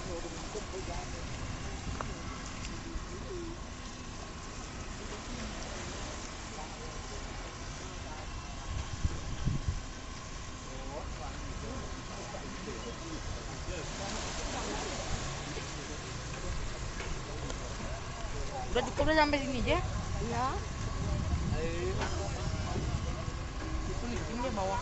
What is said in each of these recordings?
Udah cukup udah sampai sini aja. Iya. Itu licin dia bawah.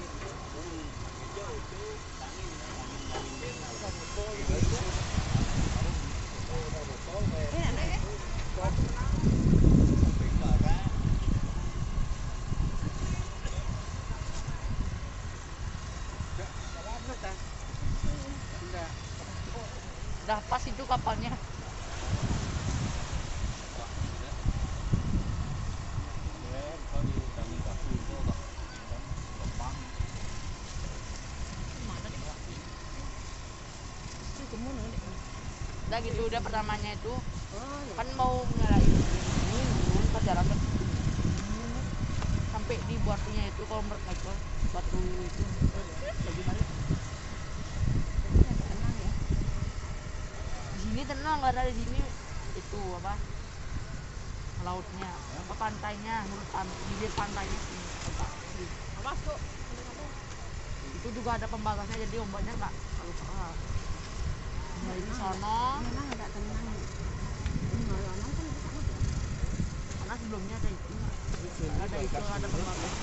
Udah pas itu kapalnya. Udah gitu, udah pertamanya itu kan mau nyalain pas jalan sampai di batunya itu kalau menurut Michael batu itu bagaimana? Tenang ya. Di sini tenang karena di sini itu apa lautnya apa pantainya bibir pantainya sini Awas tuh. itu juga ada pembatasnya jadi ombaknya nggak terlalu keras. Nah itu sono Memang agak tenang. Ini malam kan karena sebelumnya ada itu ada pembatasnya.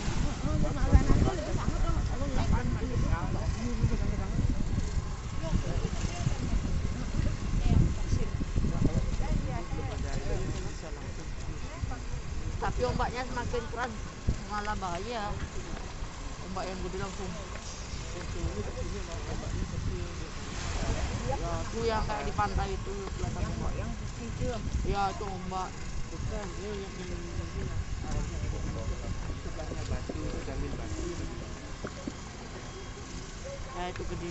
Tapi ombaknya semakin keras malah bahaya. Ombak yang gede langsung. Ya, itu yang kayak di pantai itu kelihatan ombak. yang kecil. Ya itu ombak. Bukan, ini yang sebelahnya batu, jamin batu. Ya itu gede.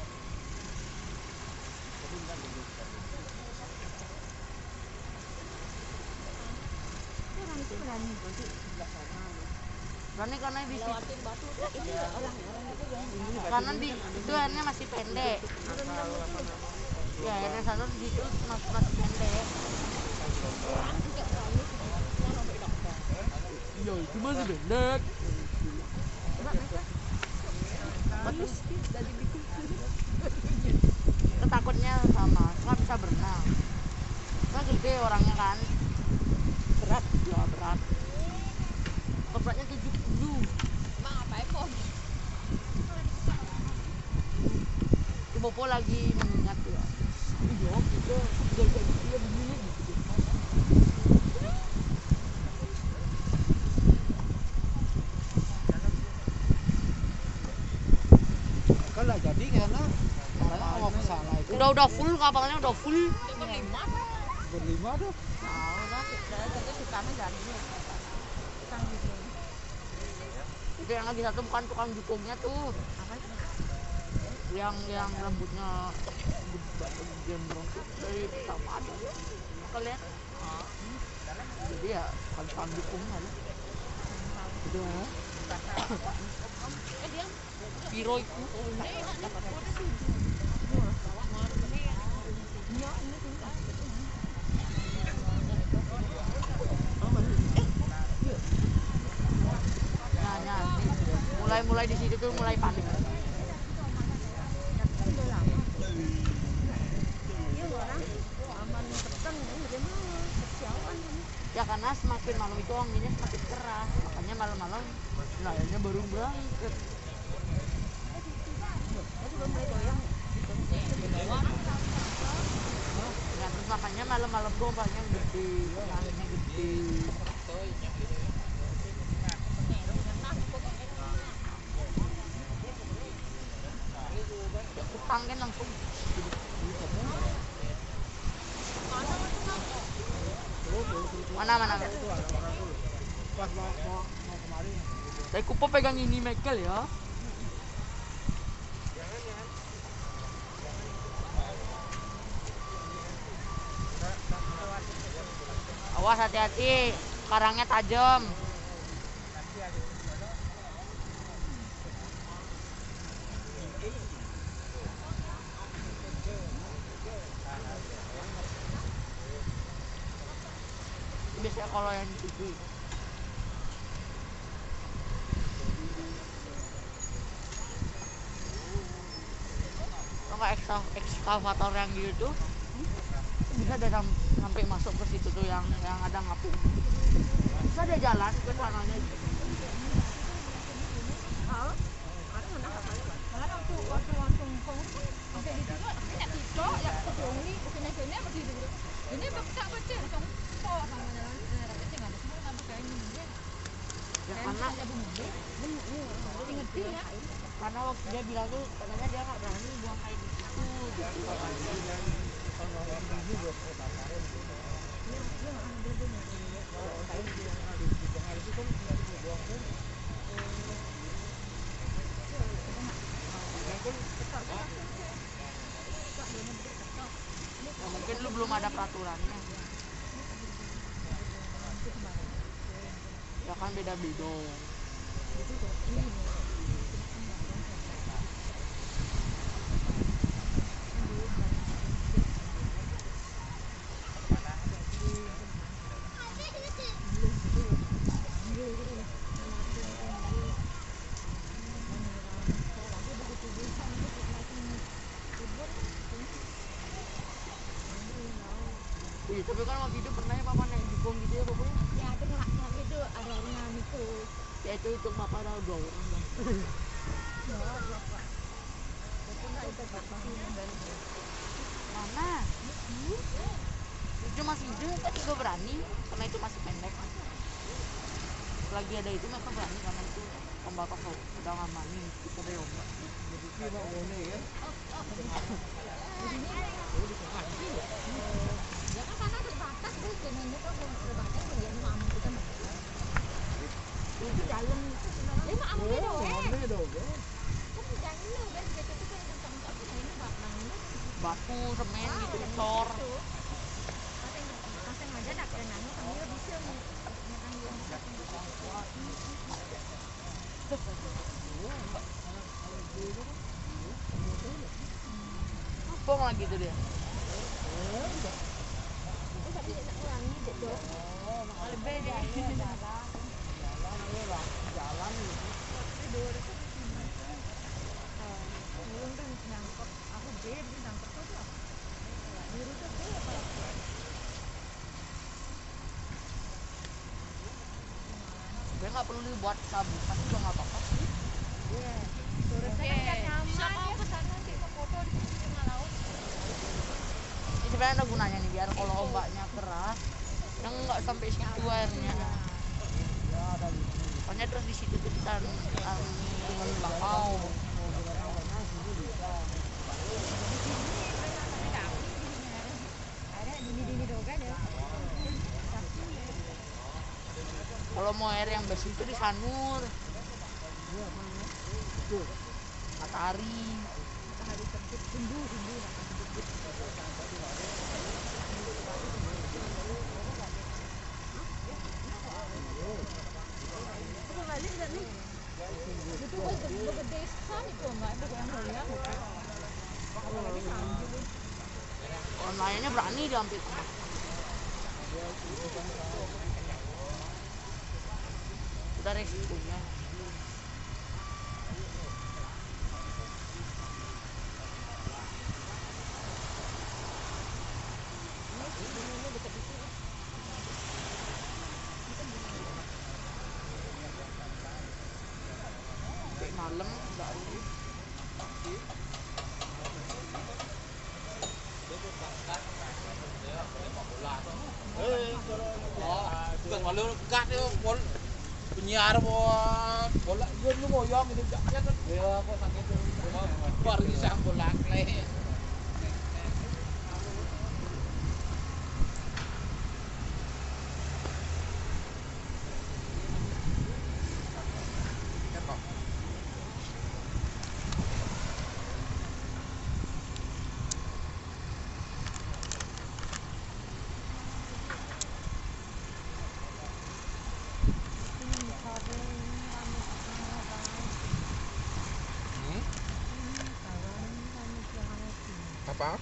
Berani nanti sebelah sana. Berani karena di situ Lewatin batu itu orang itu yang kanan di itu airnya masih pendek. Ya airnya sana di situ masih pendek. Iya itu masih pendek. Bagus. Ketakutnya sama, nggak bisa berenang. Nggak gede orangnya kan. Berat, ya berat. Beratnya 70. Emang apa ekor? Si Bopo lagi mengingat ya. Iya, gitu. Jadi dia begini gitu. Kalau jadi karena mau ke sana itu Udah full kapalnya udah full. berlima tuh. Nah, udah Jadi si kami dari ini. itu yang lagi satu bukan tukang jukungnya tuh. Apa itu? Yang rambutnya gembrong tuh dari pertama ada kalian jadi ya bukan tukang jukungnya lah itu Dia Piro itu nah, mulai di situ tuh mulai panik. Ya karena semakin malam itu anginnya semakin keras, makanya malam-malam nelayannya baru berangkat. Ya terus makanya malam-malam tuh ombaknya gede, anginnya gede. Utang kan langsung. Mana? pas mau kemari. Saya kupo pegang ini Michael ya. Awas hati-hati, karangnya tajam. ya kalau yang di TV. Kalau nggak ekskavator yang gitu bisa ada sampai masuk ke situ tuh yang ada ngapung. Bisa ada jalan ke sananya. Ya, karena waktu dia bilang tuh katanya dia nggak berani buang air di situ gitu. Ya, mungkin lu belum ada peraturannya. Ya kan beda-beda. Iya, tapi kan waktu itu pernah ya papa naik jukung gitu ya pokoknya. Ya ada nggak itu ada orang itu. Ya itu papa ada 2 orang kan. Ya dua pak. Itu nggak itu pak. Mana? Itu masih hidup kan juga berani karena itu masih pendek. Lagi ada itu mereka berani karena itu ombak sedang ngamani kita dari ombak. Jadi kira ngene ya. Ya kan karena terbatas tuh jenengnya tuh terbatas ya mamu kita mah. Di dalam itu sebenarnya mamu dia doang. Ngene dong. Kan di dalam lu kan gitu tuh kan tentang apa ini bak nangnya. Batu, semen gitu dicor. Kaseng aja dak dan nangnya kami bisa Bong lagi tuh dia. tapi tak ulangi dek dok. Lebih dia Jalan Belum kan nyangkep aku beda di nyangkep tuh lah. Biru tuh apa? dia nggak perlu dibuat sabu pasti juga nggak apa-apa. Iya. Sore saya kan nyaman. Bisa mau ke sana sih mau foto di tengah laut. Ini sebenarnya ada gunanya nih biar kalau ombaknya keras yang nggak sampai situ airnya. Soalnya terus di situ tuh kita bakau. Ada dini doga ya. Kalau mau air yang bersih itu di Sanur. Matahari. Matahari terbit rindu. Aku balik enggak nih? Itu kan gede sekali itu enggak ada yang lihat. Kalau lagi sambil. Orang lainnya berani diambil tengah. Udah resikonya. Sampai malam nggak ada. bukan malu gat itu penyiar bola dia lu ngoyong itu jaknya kan ya kok sakit itu barisang bola kle apa?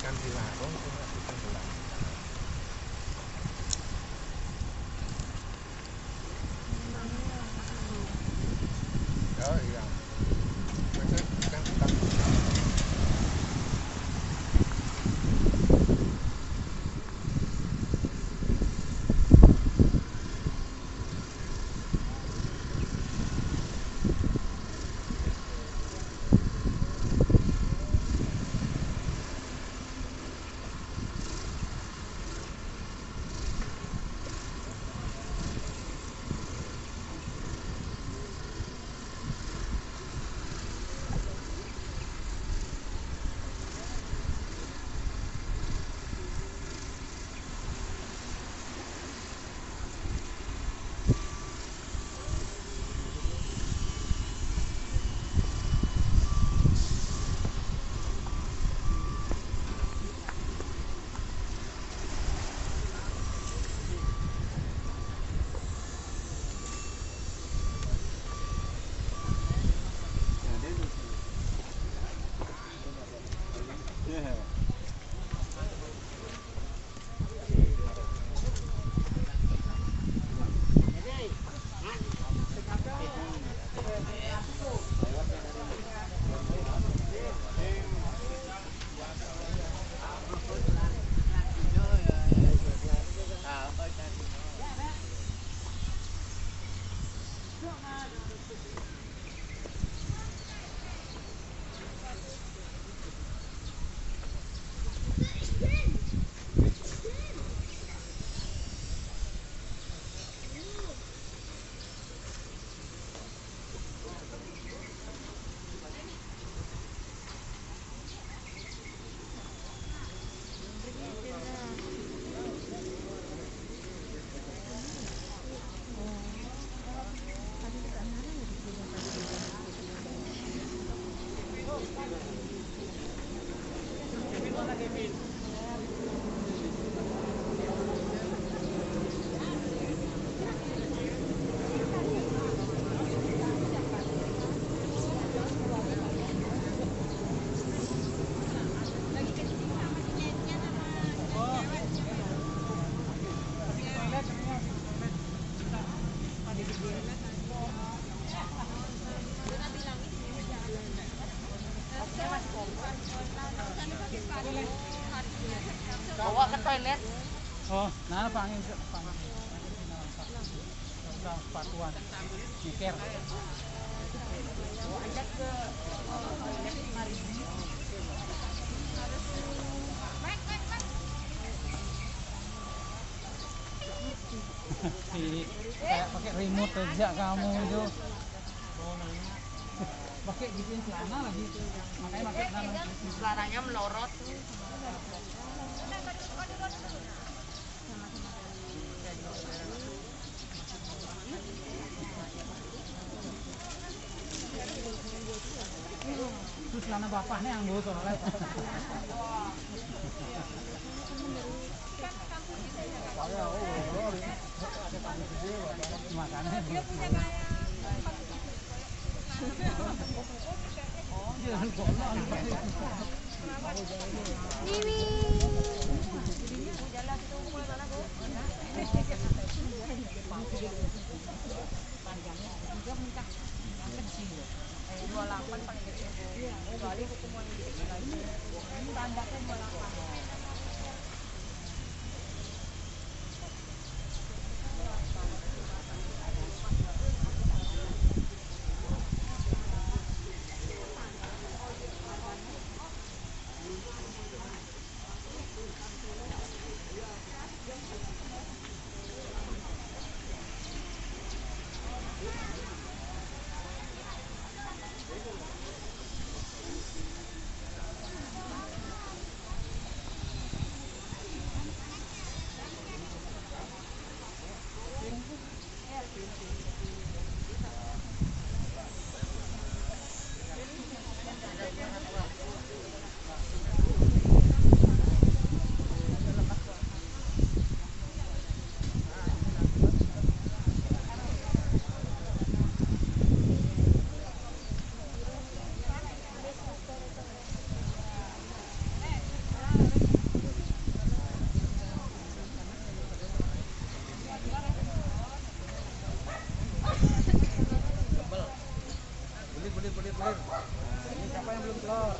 makan di warung cuma di tenggelam. Oh iya. Maksudnya kan tetap bawa ke toilet. Oh, nah pangin sepatuan nyeker. Bawa aja ke toilet 5.000. Kayak pakai remote aja kamu itu. Pakai gituin celana lagi. Makanya pakai celana. Celananya melorot. Terus celana bapaknya yang botol kan. Makanya dia punya gaya. Oh, jangan golong. Wiwi. Panjangnya juga minta yang kecil. 28 paling kecil. Kecuali hukuman yang kecil lagi. Standarnya 28. belir. Nah, ini siapa yang belum telur?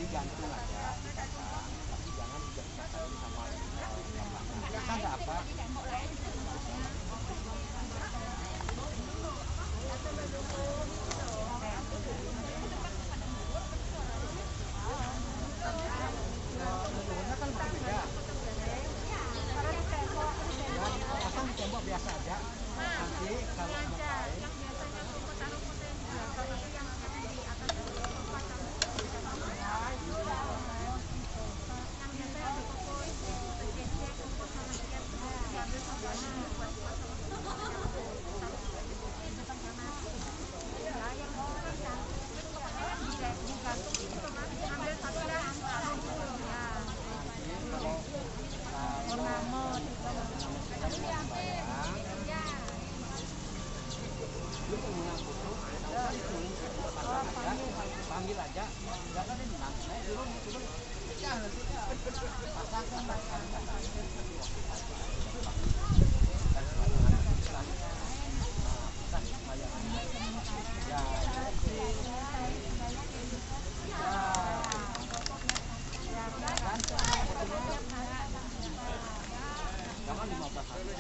digantung aja, dipasang, tapi jangan dipasang sama kan nggak apa. Leluhurnya kan berbeda. Pasang di tembok biasa aja. Nanti kalau mau kain panggil aja, enggak ada yang naik turun pecah nanti pasang jangan 15 hari.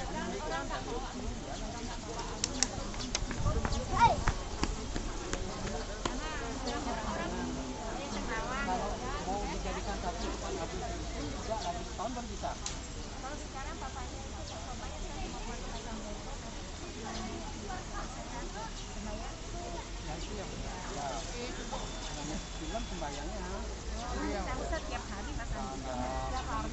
Kalau mau dijadikan satu depan habis juga lagi tahun baru bisa. Kalau sekarang papanya itu papanya saya mau pasang Ya itu yang ya film sembayangnya setiap hari pasang setiap hari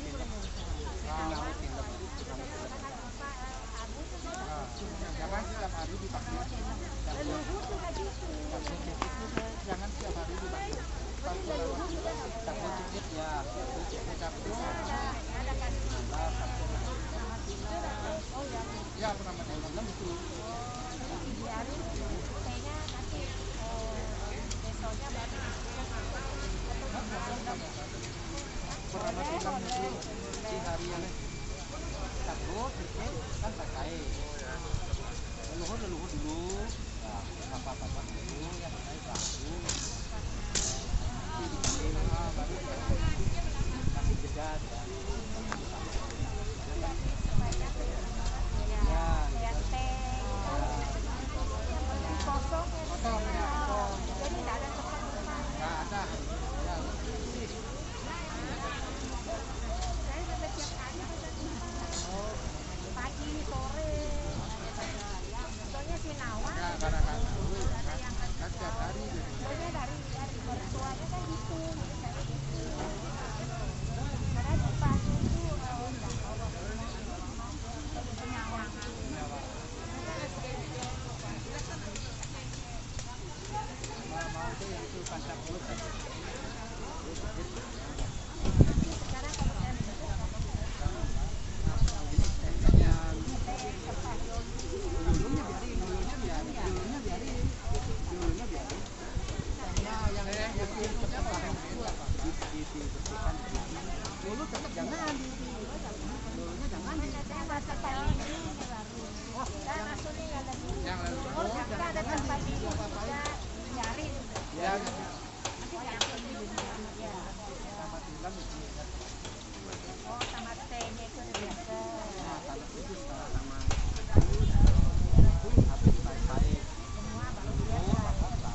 jangan setiap hari dipakai. leluhur juga gitu. Jangan setiap hari dipakai. Takut cekit ya, ya pernah menonton itu. Dibiarin kayaknya nanti besoknya baru Pernah bilang di hari yang takut cekit kan pakai. Leluhur dulu, apa dulu ya pakai baru. Baru kasih jeda ya. kosong jadi nggak ada tempat Nggak ada. Ya, sih. saya sampai tiap hari pagi sore soalnya Sinawa Ya kadang-kadang kan tiap hari gitu. soalnya dari mertuanya kan gitu jadi saya gitu karena di pagi itu penyawangan Mau itu yang itu kancap mulut aja. sekarang kalau saya dulu tetap jangan dulunya jangan saya baca pagi ini baru dan maksudnya yang lagi yang lalu kita ada tempat tidur juga nyari ya nanti ganti ya sama film itu oh sama tehnya itu udah biasa sama itu sama habis baik-baik semua baru biasa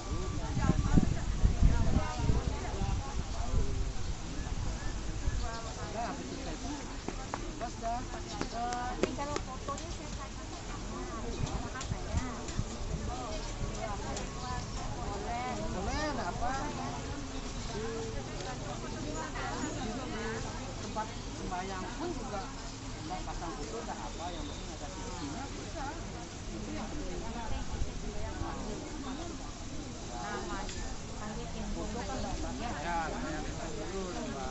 ya habis itu pas dah ini kalau fotonya saya tanya sama apa ya boleh boleh apa tempat sembahyang pun juga mau pasang foto dah apa yang penting ada sisinya bisa itu yang penting panggilin foto kan nggak apa ya yang dulu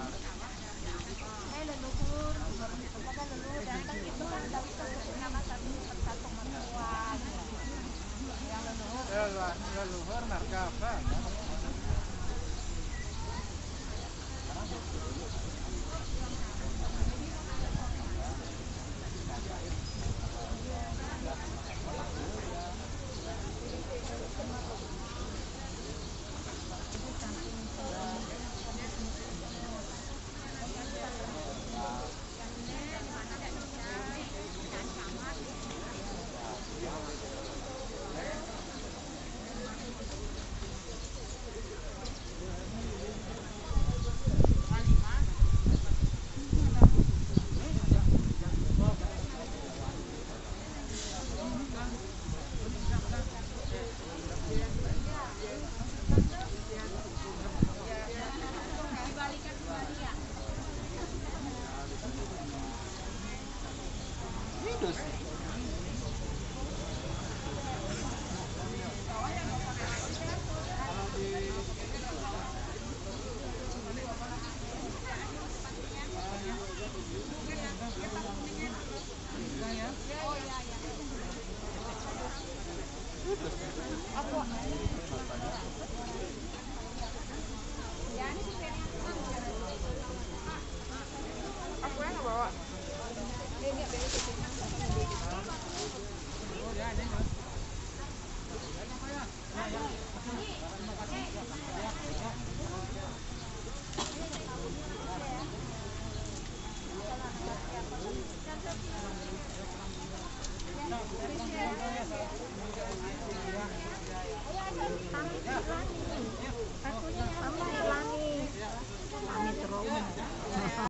leluhur kepada leluhur dan kan itu kan nggak bisa sebut nama satu mertua yang leluhur leluhur marga apa Kakunya